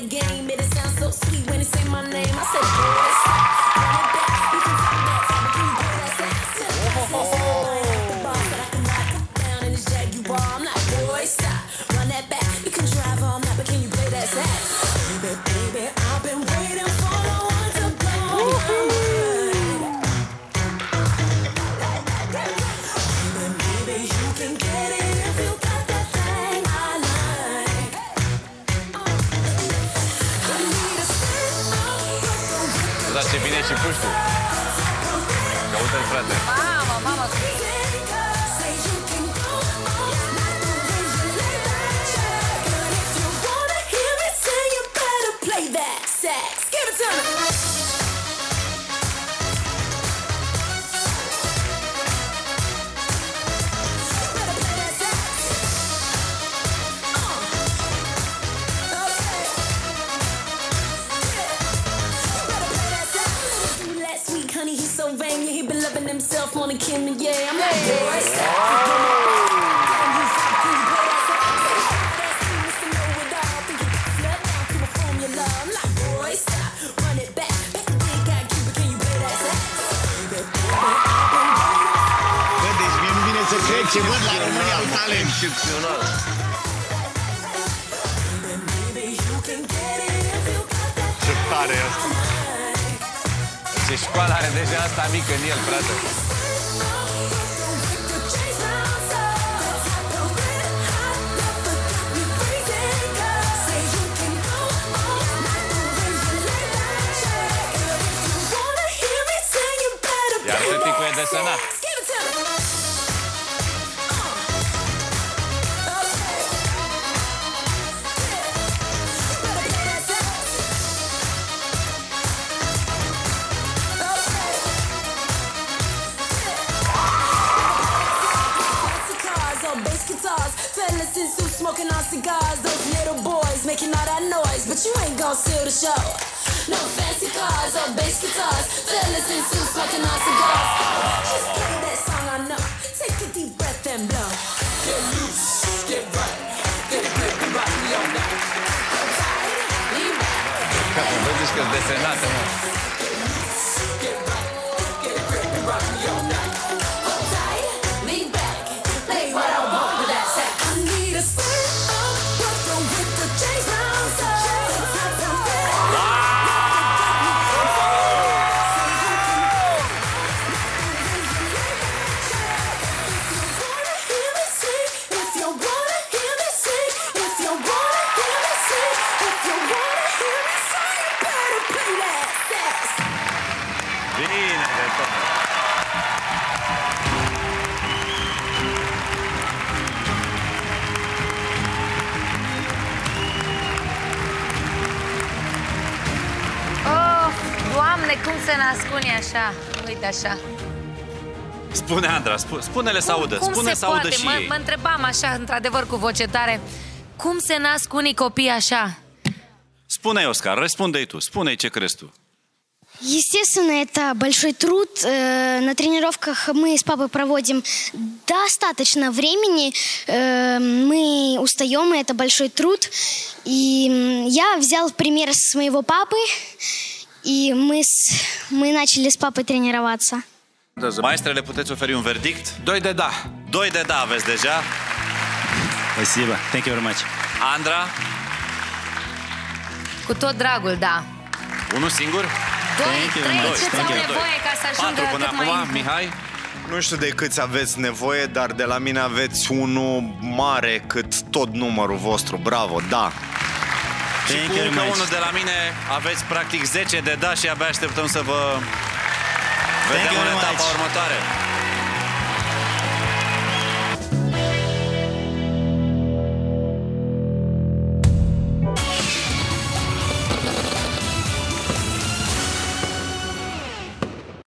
game, it sounds so sweet when they say my name. I said, boy, stop, run it back. You can talk that talk, but can you play that sax? The boss that I can knock it down in this Jaguar. I'm like, boy, stop, run that back. You can drive all night, but can you play that sax? Baby, baby, I've been waiting for the one to blow my mind. Baby, you can get it if you got that thing I like. I need a stand up. Da, ce vine și puștul. Caută-l, frate. Mamă, mamă. Say you can go all night the way you lay that track. But if you wanna hear me sing, you better play that sax. Give it to me. Last week, honey, he's so vain. Yeah, he been loving himself more than Kim and yeah. I'm like, boy, stop. Bă, deci mie nu vine să cred ce văd la România, un talent. Excepțional. Ce tare e asta. Ce școală are deja asta mică în el, frate. Iar tăticul e desenat. Fellas in suits smoking on cigars, those little boys making all that noise, but you ain't gon' steal the show. No fancy cars or bass guitars, fellas in suits smoking on cigars. Just play that song I know, take a deep breath and blow. Get loose, get right, get a grip and rock me all night. Hold tight, lean back. Capul, vedeți că-s desenată, mă. Get right, get a grip and rock me all night. Hold tight, lean back, play what I want with that sax. I need a stand up, brother with the chains round up. Bine de tot. Oh, Doamne, cum se nasc unii așa? Uite așa. Spune, Andra, spune-le să audă. Cum Spune se să audă poate? și ei. Mă întrebam așa, într-adevăr, cu voce tare. Cum se nasc unii copii așa? Spune-i, Oscar, răspunde-i tu. Spune-i ce crezi tu. Естественно, это большой труд. На тренировках мы с папой проводим достаточно времени. Мы устаем, и это большой труд. И я взял пример с моего папы, и мы начали с папой тренироваться. Maestrele, puteți oferi un verdict? 2 de da. 2 de da aveți deja. Спасибо. Thank you very much. Andra, Cu tot dragul, da. unul singur? 2, Thank you 3, very much. câți Thank au you. nevoie ca să ajungă 4 până cât mai... acum, Mihai? Nu știu de câți aveți nevoie, dar de la mine aveți unul mare cât tot numărul vostru. Bravo, da. Și Thank cu you very încă much. unul de la mine aveți practic 10 de da și abia așteptăm să vă vedem you în very etapa much. următoare.